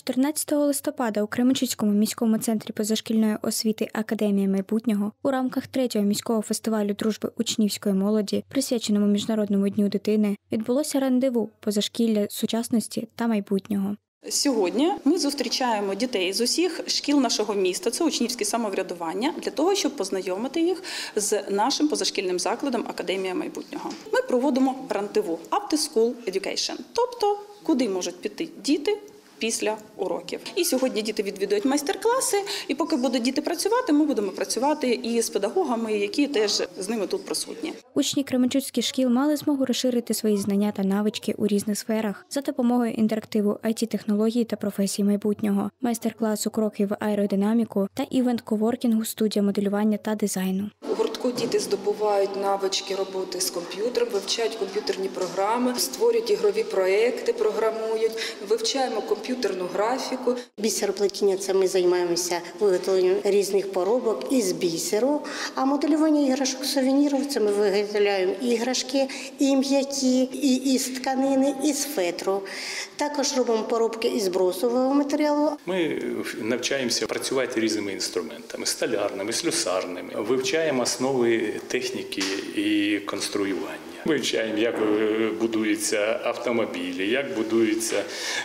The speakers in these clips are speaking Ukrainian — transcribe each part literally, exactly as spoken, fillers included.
чотирнадцятого листопада у Кременчуцькому міському центрі позашкільної освіти «Академія майбутнього» у рамках третього міського фестивалю дружби учнівської молоді, присвяченому Міжнародному дню дитини, відбулося рандеву позашкілля сучасності та майбутнього. Сьогодні ми зустрічаємо дітей з усіх шкіл нашого міста, це учнівське самоврядування, для того, щоб познайомити їх з нашим позашкільним закладом «Академія майбутнього». Ми проводимо рандеву «After School Education», тобто куди можуть піти діти після уроків. І сьогодні діти відвідують майстер-класи, і поки будуть діти працювати, ми будемо працювати і з педагогами, які теж з ними тут присутні. Учні кременчуцьких шкіл мали змогу розширити свої знання та навички у різних сферах за допомогою інтерактиву ай ті-технологій та професій майбутнього, майстер-класу «Кроки в аеродинаміку» та івент-коворкінгу «Студія моделювання та дизайну». У гуртку діти здобувають навички роботи з комп'ютером, вивчають комп'ютерні програми, створюють ігрові проекти, програмують, вивчаємо комп'ютерну графіку. Бісероплетіння – це ми займаємося виготовленням різних поробок із бісеру, а моделювання іграшок сувенірів – це ми виготовляємо іграшки і м'які, і із тканини, і з фетру. Також робимо поробки із брусового матеріалу. Ми навчаємося працювати різними інструментами – столярними, слюсарними. Вивчаємо основи техніки і конструювання. Вивчаємо, як будуються автомобілі, як будуються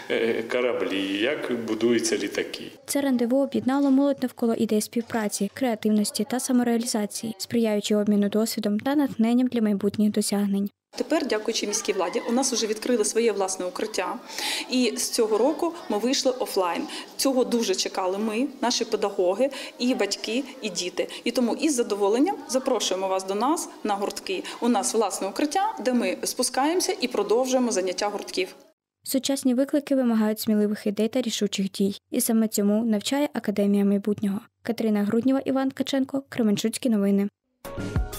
кораблі, як будуються літаки. Це рандеву об'єднало молодь навколо ідей співпраці, креативності та самореалізації, сприяючи обміну досвідом та натхненням для майбутніх досягнень. Тепер, дякуючи міській владі, у нас вже відкрили своє власне укриття. І з цього року ми вийшли офлайн. Цього дуже чекали ми, наші педагоги, і батьки, і діти. І тому із задоволенням запрошуємо вас до нас на гуртки. У нас власне укриття, де ми спускаємося і продовжуємо заняття гуртків. Сучасні виклики вимагають сміливих ідей та рішучих дій. І саме цьому навчає Академія майбутнього. Катерина Груднєва, Іван Ткаченко, Кременчуцькі новини.